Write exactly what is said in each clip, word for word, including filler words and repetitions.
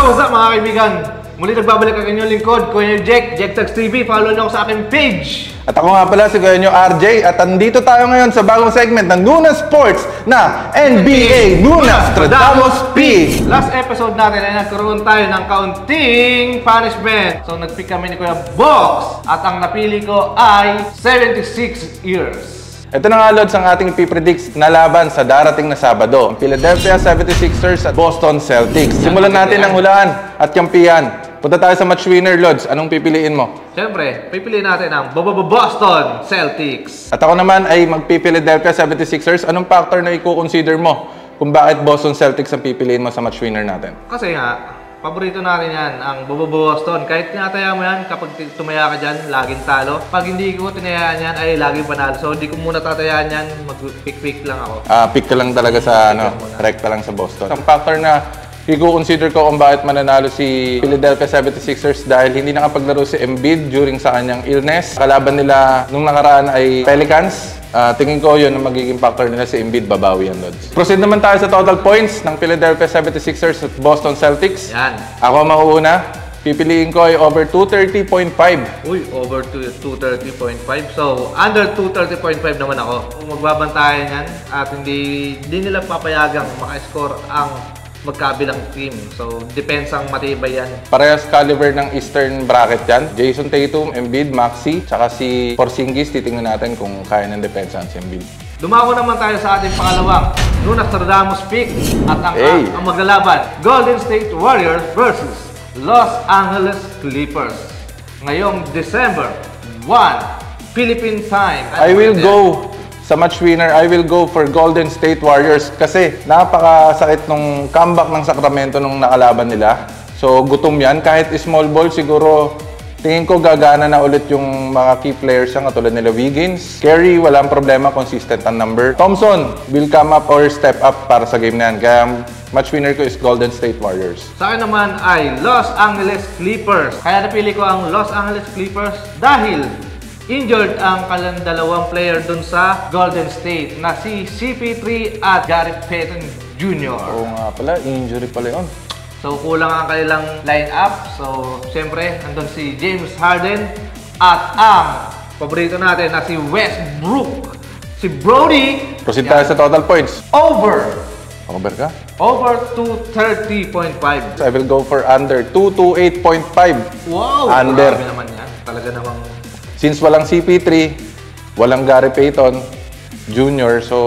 what's up mga kaibigan? Muli nagbabalik ang inyong lingkod, Kuya Jack, Jack Tags T V. Follow nyo ako sa aking page. At ako nga pala si Kuya nyo R J. At andito tayo ngayon sa bagong segment ng Nuna Sports na N B A Nuna Stradamus P. Last episode natin ay nagkaroon tayo ng kaunting punishment. So nagpick kami ni Kuya Box at ang napili ko ay seventy-six years. Ito na nga, Lods, ang ating ipipredict na laban sa darating na Sabado. Ang Philadelphia seventy-sixers at Boston Celtics. Simulan natin ang hulaan at kampihan. Punta tayo sa match winner, Lods. Anong pipiliin mo? Siyempre, pipiliin natin ang Boston Celtics. At ako naman ay magpi-Philadelphia seventy-sixers. Anong factor na i-consider mo kung bakit Boston Celtics ang pipiliin mo sa match winner natin? Kasi nga, paborito natin yan, ang Boston. Kahit tinataya mo yan, kapag tumaya ka dyan, laging talo. Pag hindi ko tinayaan yan, ay laging panalo. So, hindi ko muna tatayaan yan, mag-pick-pick lang ako. Ah, pick ka lang talaga sa, ano, rekta lang sa Boston. Ang factor na i-consider ko kung bakit mananalo si Philadelphia seventy-sixers dahil hindi nakapaglaro si Embiid during sa kanyang illness. Kalaban nila nung nakaraan ay Pelicans. Uh, tingin ko yun ang magiging factor nila si Embiid, babawi yan, Lods. Proceed naman tayo sa total points ng Philadelphia seventy-sixers at Boston Celtics. Yan. Ako mauuna. Pipiliin ko ay over two thirty point five. Uy, over two thirty point five. So, under two thirty point five naman ako. Kung magbabantayan yan at hindi, hindi nila papayagang maka-score ang magkabilang team. So, depends ang matibay yan. Parehas caliber ng Eastern bracket yan. Jason Tatum, Embiid, Maxey, tsaka si Porzingis. Titingnan natin kung kaya ng depensa si Embiid. Dumako naman tayo sa ating pangalawang Nuna Stradamus pick. At ang, hey. ang maglalaban, Golden State Warriors versus Los Angeles Clippers. Ngayong December first, Philippine time. I will go sa match winner, I will go for Golden State Warriors kasi napakasakit nung comeback ng Sacramento nung nakalaban nila. So gutom yan. Kahit small ball, siguro tingin ko gagana na ulit yung mga key players yan katulad nila Wiggins. Curry, walang problema, consistent ang number. Thompson will come up or step up para sa game na yan. Kaya match winner ko is Golden State Warriors. Sa akin naman ay Los Angeles Clippers. Kaya napili ko ang Los Angeles Clippers dahil injured ang kalang dalawang player dun sa Golden State na si C P three at Gary Payton Junior Oo nga pala, injury pala yun. So kulang ang kanilang line-up. So siyempre, andun si James Harden at ang paborito natin na si Westbrook. Si Brody. Proceed tayo sa total points. Over. Over ka? Over two thirty point five. So I will go for under two twenty-eight point five. Wow! Under. Grabe naman yan. Talaga namang Since walang C P three, walang Gary Payton Junior, so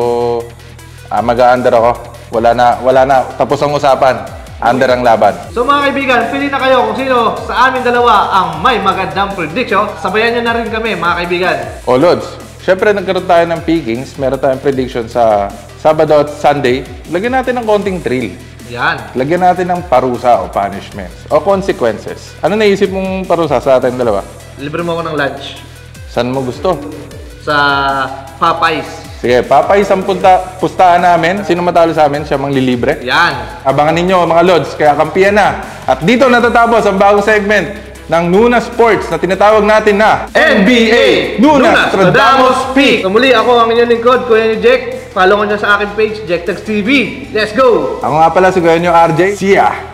uh, mag-under ako. Wala na, wala na. Tapos ang usapan. Under ang laban. So mga kaibigan, pili na kayo kung sino sa amin dalawa ang may magandang prediction. Sabayan nyo na rin kami mga kaibigan. O Lods, syempre nagkaroon tayo ng pickings. Meron tayong prediction sa Sabado at Sunday. Lagyan natin ng konting thrill. Yan. Lagyan natin ng parusa o punishments o consequences. Ano naisip mong parusa sa ating dalawa? Libre mo ako ng lunch. Saan mo gusto? Sa Popeyes. Sige, Popeyes ang punta, pustahan namin. Sino matalo sa amin, siya manglilibre. Yan. Abangan ninyo mga Lods, kaya kampiyan na. At dito natatapos ang bagong segment ng Nuna Sports na tinatawag natin na N B A Nuna Stradamus Pick. So muli, ako ang inyong lingkod, Kuya Jack. Follow nyo sa aking page, Jack Tags T V. Let's go! Ako nga pala si Kuya nyo R J. See ya!